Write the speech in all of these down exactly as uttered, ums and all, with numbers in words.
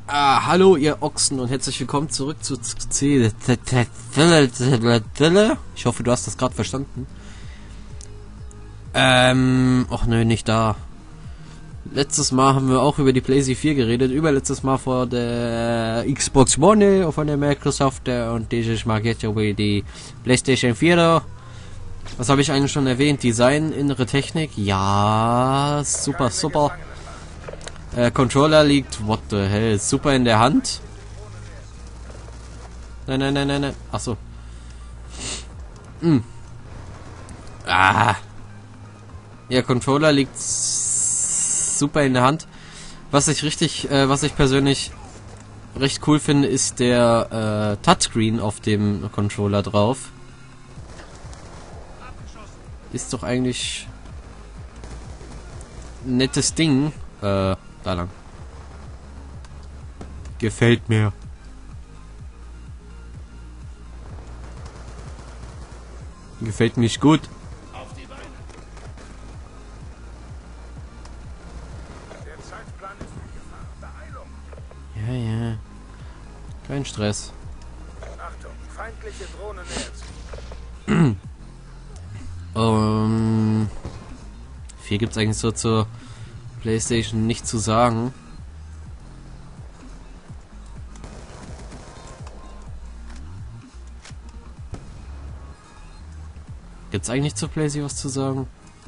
Ah, hallo ihr Ochsen und herzlich willkommen zurück zu C. Ich hoffe, du hast das gerade verstanden. Ähm, ach nö, nicht da. Letztes Mal haben wir auch über die PlayStation vier geredet, überletztes Mal vor der Xbox One von der Microsoft und dieses Mal geht es über die PlayStation vier. Was habe ich eigentlich schon erwähnt? Design, innere Technik, ja, super, super. Äh, Controller liegt, what the hell, super in der Hand. Nein, nein, nein, nein, nein. Achso. Hm. Ah. Ja, Controller liegt super in der Hand. Was ich richtig, äh, was ich persönlich recht cool finde, ist der äh, Touchscreen auf dem Controller drauf. Ist doch eigentlich ein nettes Ding. Äh, da lang. Gefällt mir. Gefällt mich gut. Ja, ja. Kein Stress. Achtung, feindliche Drohne nähert sich. Um, viel gibt's eigentlich so zur PlayStation nicht zu sagen. Gibt's eigentlich zur PlayStation was zu sagen?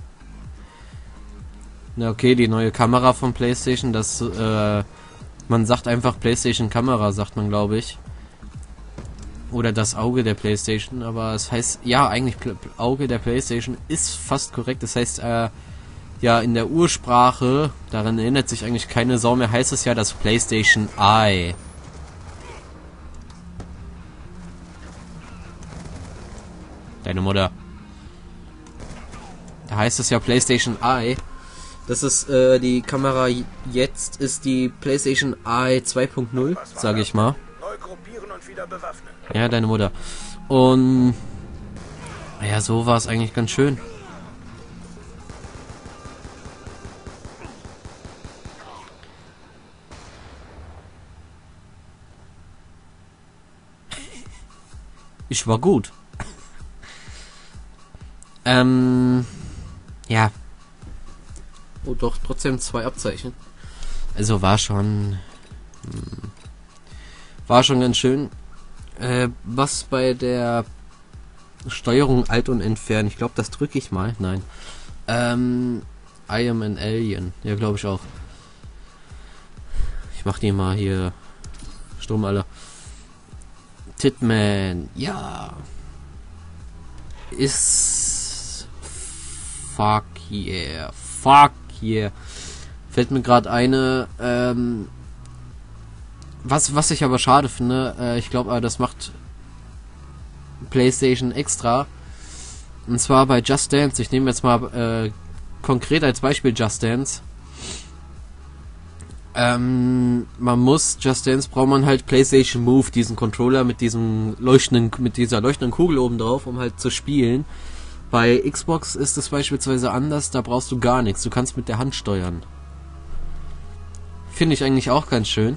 Na okay, die neue Kamera von PlayStation, das äh, man sagt einfach PlayStation Kamera, sagt man, glaube ich. Oder das Auge der PlayStation, aber es heißt, ja, eigentlich Pl Auge der PlayStation ist fast korrekt. Das heißt, äh, ja, in der Ursprache, daran erinnert sich eigentlich keine Sau mehr, heißt es ja das PlayStation Eye. Deine Mutter. Da heißt es ja PlayStation Eye. Das ist, äh, die Kamera jetzt ist die PlayStation Eye zwei Punkt null, sage ich mal. Neu gruppieren und wieder bewaffnen. Ja, deine Mutter. Und ja, so war es eigentlich ganz schön. Ich war gut. ähm, ja. Oh, doch, trotzdem zwei Abzeichen. Also war schon... Hm, war schon ganz schön. Äh, was bei der Steuerung Alt und Entfernen, ich glaube, das drücke ich mal. Nein. Ähm, I am an Alien. Ja, glaube ich auch. Ich mach die mal hier stumm, alle. Titman, ja. Ist fuck yeah. Fuck yeah. Fällt mir gerade eine, ähm, was, was ich aber schade finde, äh, ich glaube, das macht PlayStation extra. Und zwar bei Just Dance. Ich nehme jetzt mal äh, konkret als Beispiel Just Dance. Ähm, man muss, Just Dance braucht man halt PlayStation Move, diesen Controller mit diesem leuchtenden, mit dieser leuchtenden Kugel oben drauf, um halt zu spielen. Bei Xbox ist es beispielsweise anders, da brauchst du gar nichts. Du kannst mit der Hand steuern. Finde ich eigentlich auch ganz schön.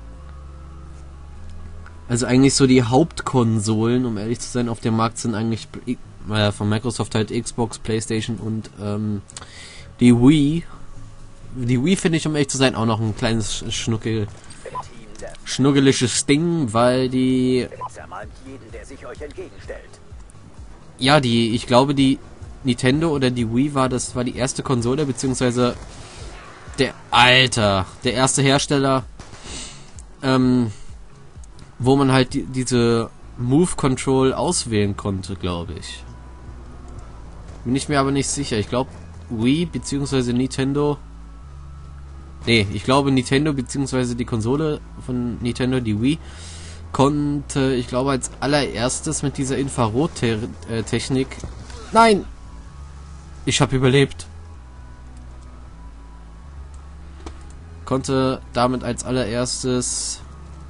Also eigentlich so die Hauptkonsolen, um ehrlich zu sein, auf dem Markt sind eigentlich äh, von Microsoft halt Xbox, PlayStation und ähm, die Wii. Die Wii finde ich, um ehrlich zu sein, auch noch ein kleines Schnuckel, schnuggeliges Ding, weil die... Zermalmt jeden, der sich euch entgegenstellt. Ja, die, ich glaube, die Nintendo oder die Wii war, das war die erste Konsole, beziehungsweise der, Alter, der erste Hersteller, ähm, wo man halt die, diese Move Control auswählen konnte, glaube ich. Bin ich mir aber nicht sicher. Ich glaube, Wii, beziehungsweise Nintendo... Nee, ich glaube Nintendo beziehungsweise die Konsole von Nintendo, die Wii, konnte, ich glaube, als allererstes mit dieser Infrarot-Technik... Nein! Ich habe überlebt. Konnte damit als allererstes...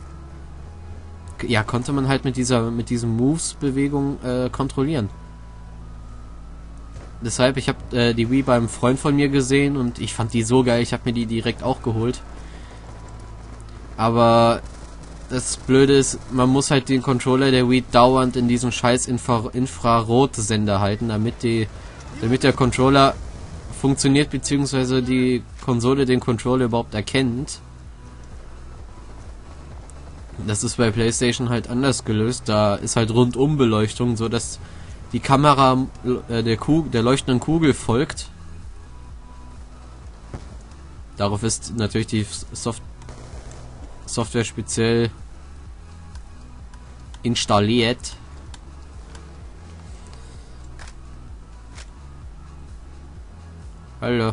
Ja, konnte man halt mit dieser, mit diesen Moves-Bewegung äh, kontrollieren. Deshalb, ich habe äh, die Wii beim Freund von mir gesehen und ich fand die so geil, ich habe mir die direkt auch geholt. Aber das Blöde ist, man muss halt den Controller der Wii dauernd in diesem scheiß Infra Infrarotsender halten, damit die, damit der Controller funktioniert, beziehungsweise die Konsole den Controller überhaupt erkennt. Das ist bei PlayStation halt anders gelöst. Da ist halt Rundumbeleuchtung, so dass die Kamera äh, der, Kugel, der leuchtenden Kugel folgt. Darauf ist natürlich die Soft Software speziell installiert. Hallo.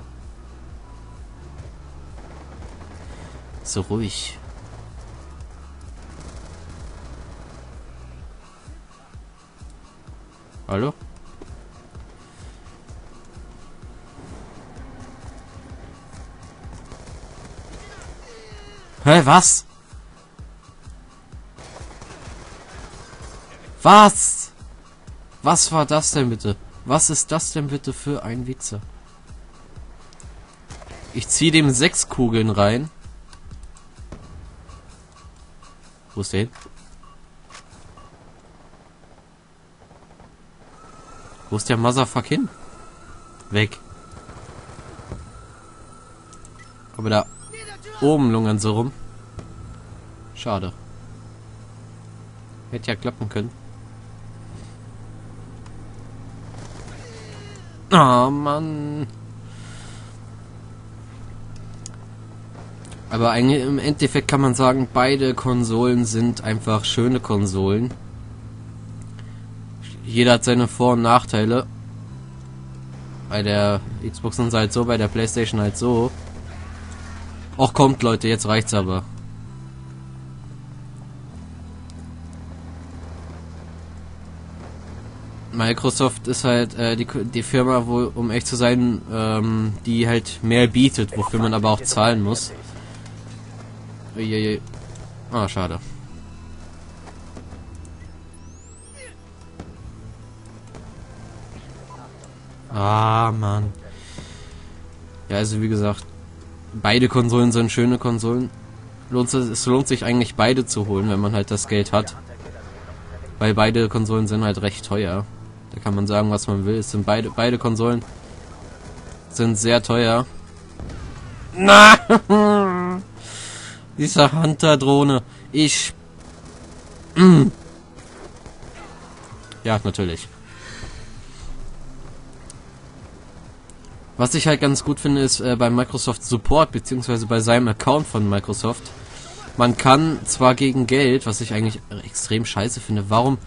So ruhig. Hallo? Hä, was? Was? Was war das denn bitte? Was ist das denn bitte für ein Wichser? Ich ziehe dem sechs Kugeln rein. Wo ist der hin? Wo ist der Motherfuck hin? Weg. Aber da oben lungern sie rum. Schade. Hätte ja klappen können. Oh Mann. Aber eigentlich im Endeffekt kann man sagen, beide Konsolen sind einfach schöne Konsolen. Jeder hat seine Vor- und Nachteile. Bei der Xbox sind sie halt so, bei der PlayStation halt so. Och, kommt Leute, jetzt reicht's aber. Microsoft ist halt äh, die, die Firma, wo, um echt zu sein, ähm, die halt mehr bietet, wofür man aber auch zahlen muss. Uiuiui. Ah, schade. Ah, Mann. Ja, also wie gesagt, beide Konsolen sind schöne Konsolen. Lohnt es, es lohnt sich eigentlich beide zu holen, wenn man halt das Geld hat. Weil beide Konsolen sind halt recht teuer. Da kann man sagen, was man will. Es sind beide, beide Konsolen sind sehr teuer. Na! Dieser Hunter-Drohne. Ich... Mm. Ja, natürlich. Was ich halt ganz gut finde, ist äh, bei Microsoft Support, beziehungsweise bei seinem Account von Microsoft. Man kann zwar gegen Geld, was ich eigentlich extrem scheiße finde, warum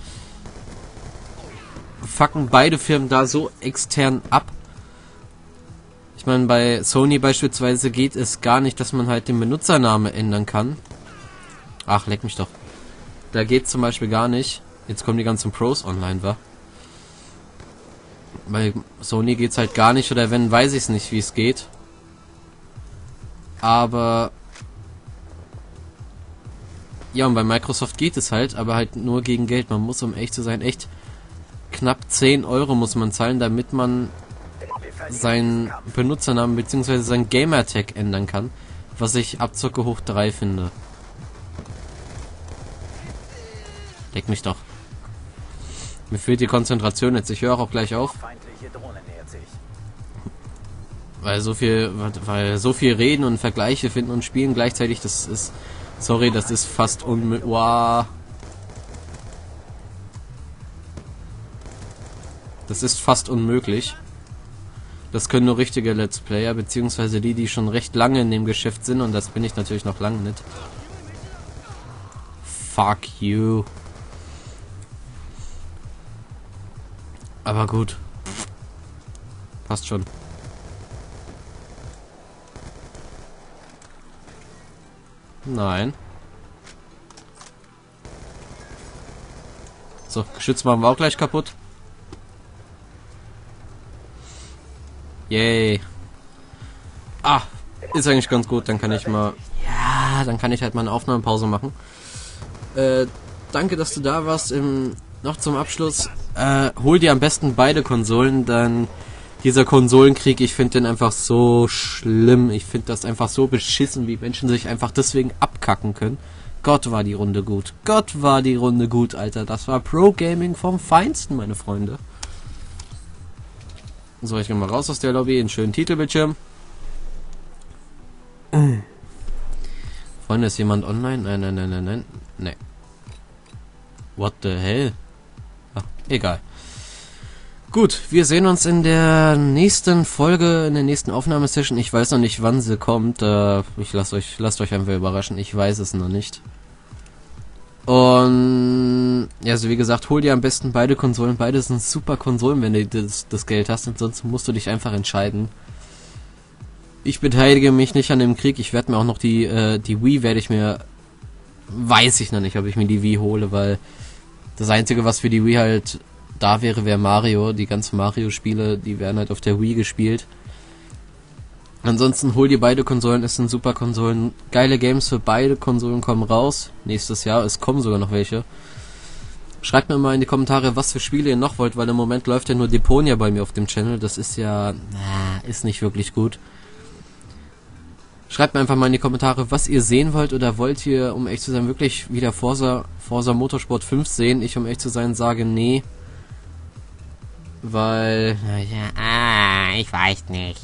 fucken beide Firmen da so extern ab? Ich meine, bei Sony beispielsweise geht es gar nicht, dass man halt den Benutzernamen ändern kann. Ach, leck mich doch. Da geht zum Beispiel gar nicht. Jetzt kommen die ganzen Pros online, wa? Bei Sony geht's halt gar nicht, oder wenn, weiß ich es nicht, wie es geht. Aber ja, und bei Microsoft geht es halt, aber halt nur gegen Geld. Man muss, um echt zu sein, echt knapp zehn Euro muss man zahlen, damit man seinen Benutzernamen bzw. sein Gamertag ändern kann, was ich Abzocke hoch drei finde. Leck mich doch. Mir fehlt die Konzentration jetzt. Ich höre auch gleich auf. Weil so viel, weil so viel reden und Vergleiche finden und spielen gleichzeitig, das ist, sorry, das ist fast unmöglich. Wow. Das ist fast unmöglich. Das können nur richtige Let's Player, beziehungsweise die, die schon recht lange in dem Geschäft sind, und das bin ich natürlich noch lange nicht. Fuck you. Aber gut. Passt schon. Nein. So, Geschütz machen wir auch gleich kaputt. Yay. Ah, ist eigentlich ganz gut. Dann kann ich mal... Ja, dann kann ich halt mal eine Aufnahmepause machen. Äh, danke, dass du da warst. Im, noch zum Abschluss. Äh, hol dir am besten beide Konsolen, dann dieser Konsolenkrieg, ich finde den einfach so schlimm. Ich finde das einfach so beschissen, wie Menschen sich einfach deswegen abkacken können. Gott, war die Runde gut. Gott, war die Runde gut, Alter. Das war Pro-Gaming vom Feinsten, meine Freunde. So, ich gehe mal raus aus der Lobby, einen schönen Titelbildschirm. Freunde, ist jemand online? Nein, nein, nein, nein, nein. Nee. What the hell? Ach, egal. Gut, wir sehen uns in der nächsten Folge, in der nächsten Aufnahmesession. Ich weiß noch nicht, wann sie kommt. Äh, ich lasse euch, lasst euch einfach überraschen. Ich weiß es noch nicht. Und ja, also wie gesagt, hol dir am besten beide Konsolen. Beide sind super Konsolen, wenn du das, das Geld hast. Ansonsten musst du dich einfach entscheiden. Ich beteilige mich nicht an dem Krieg. Ich werde mir auch noch die äh, die Wii werde ich mir, weiß ich noch nicht, ob ich mir die Wii hole, weil das Einzige, was für die Wii halt da wäre, wäre Mario. Die ganzen Mario-Spiele, die werden halt auf der Wii gespielt. Ansonsten hol dir beide Konsolen, es sind super Konsolen. Geile Games für beide Konsolen kommen raus. Nächstes Jahr, es kommen sogar noch welche. Schreibt mir mal in die Kommentare, was für Spiele ihr noch wollt, weil im Moment läuft ja nur Deponia bei mir auf dem Channel. Das ist ja, na, ist nicht wirklich gut. Schreibt mir einfach mal in die Kommentare, was ihr sehen wollt, oder wollt ihr, um echt zu sein, wirklich wieder Forza, Forza Motorsport fünf sehen? Ich, um echt zu sein, sage nee. Weil, ja, ah, ich weiß nicht.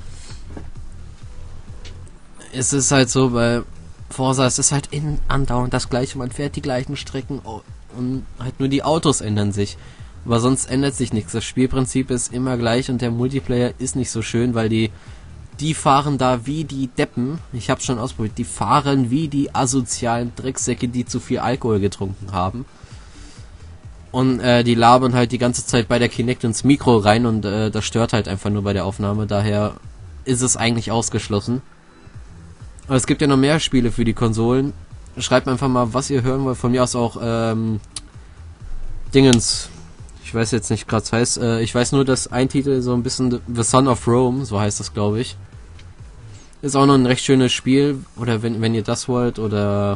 Es ist halt so, bei Forza, es ist halt in andauernd das gleiche, man fährt die gleichen Strecken und halt nur die Autos ändern sich. Aber sonst ändert sich nichts. Das Spielprinzip ist immer gleich und der Multiplayer ist nicht so schön, weil die die fahren da wie die Deppen. Ich hab's schon ausprobiert. Die fahren wie die asozialen Drecksäcke, die zu viel Alkohol getrunken haben. Und äh, die labern halt die ganze Zeit bei der Kinect ins Mikro rein und äh, das stört halt einfach nur bei der Aufnahme. Daher ist es eigentlich ausgeschlossen. Aber es gibt ja noch mehr Spiele für die Konsolen. Schreibt einfach mal, was ihr hören wollt. Von mir aus auch ähm, Dingens. Ich weiß jetzt nicht gerade, was heißt. Äh, ich weiß nur, dass ein Titel so ein bisschen The Son of Rome, so heißt das, glaube ich. Ist auch noch ein recht schönes Spiel. Oder wenn, wenn ihr das wollt. Oder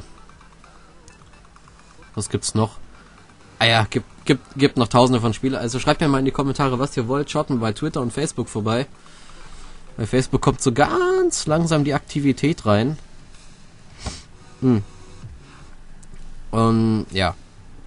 was gibt's noch? Ah ja, gibt, gibt, gibt noch tausende von Spielen. Also schreibt mir mal in die Kommentare, was ihr wollt. Schaut mal bei Twitter und Facebook vorbei. Bei Facebook kommt so ganz langsam die Aktivität rein. Hm. Und ja.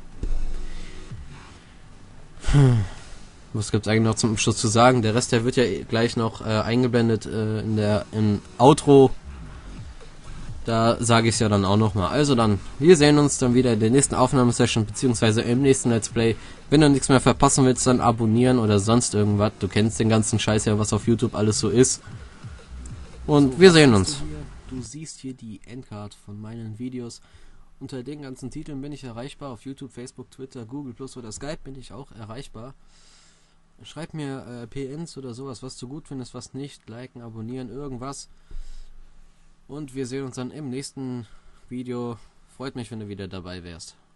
Hm. Was gibt's eigentlich noch zum Schluss zu sagen? Der Rest, der wird ja gleich noch äh, eingeblendet äh, in der im Outro. Da sage ich es ja dann auch nochmal. Also dann, wir sehen uns dann wieder in der nächsten Aufnahmesession, beziehungsweise im nächsten Let's Play. Wenn du nichts mehr verpassen willst, dann abonnieren oder sonst irgendwas. Du kennst den ganzen Scheiß ja, was auf YouTube alles so ist. Und so, wir sehen uns. Du, du siehst hier die Endcard von meinen Videos. Unter den ganzen Titeln bin ich erreichbar. Auf YouTube, Facebook, Twitter, Google Plus oder Skype bin ich auch erreichbar. Schreib mir äh, P Ns oder sowas, was du gut findest, was nicht. Liken, abonnieren, irgendwas. Und wir sehen uns dann im nächsten Video. Freut mich, wenn du wieder dabei wärst.